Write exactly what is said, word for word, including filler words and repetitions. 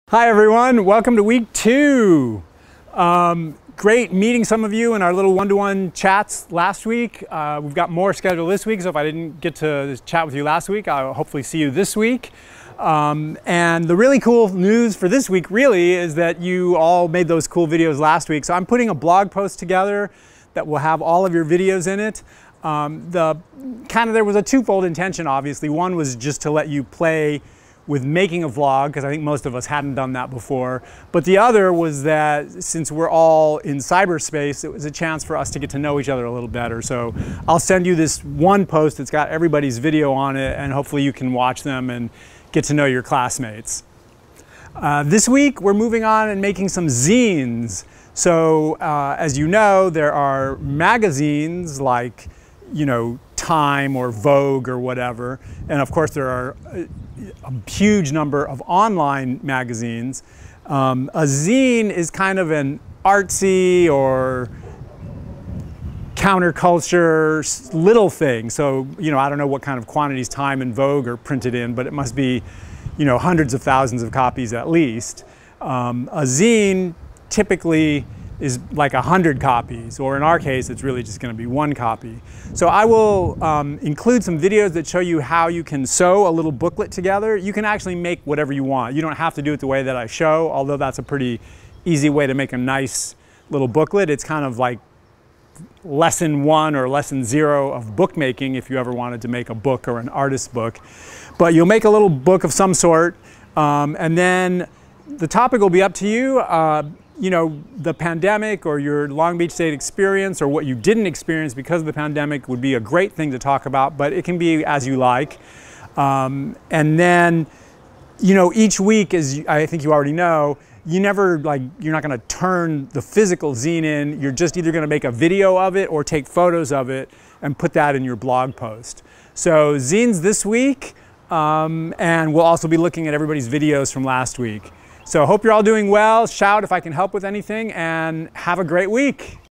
Hi everyone, welcome to week two. Um, great meeting some of you in our little one-to-one chats last week. Uh, we've got more scheduled this week, so if I didn't get to chat with you last week, I'll hopefully see you this week. Um, and the really cool news for this week really is that you all made those cool videos last week. So I'm putting a blog post together that will have all of your videos in it. Um, the kind of there was a twofold intention, obviously. One was just to let you play with making a vlog, because I think most of us hadn't done that before. But the other was that since we're all in cyberspace, it was a chance for us to get to know each other a little better. So I'll send you this one post that's got everybody's video on it, and hopefully you can watch them and get to know your classmates. Uh, this week, we're moving on and making some zines. So uh, as you know, there are magazines like, you know, Time or Vogue or whatever. And of course, there are a, a huge number of online magazines. Um, a zine is kind of an artsy or counterculture little thing. So, you know, I don't know what kind of quantities Time and Vogue are printed in, but it must be, you know, hundreds of thousands of copies at least. Um, a zine typically is like a hundred copies, or in our case, it's really just going to be one copy. So I will um, include some videos that show you how you can sew a little booklet together. You can actually make whatever you want. You don't have to do it the way that I show, although that's a pretty easy way to make a nice little booklet. It's kind of like lesson one or lesson zero of bookmaking if you ever wanted to make a book or an artist book. But you'll make a little book of some sort, um, and then the topic will be up to you. Uh, you know, the pandemic or your Long Beach State experience or what you didn't experience because of the pandemic would be a great thing to talk about, but it can be as you like. Um, and then, you know, each week, as I think you already know, you never, like, you're not gonna turn the physical zine in. You're just either gonna make a video of it or take photos of it and put that in your blog post. So zines this week, um, and we'll also be looking at everybody's videos from last week. So hope you're all doing well. Shout if I can help with anything, and have a great week.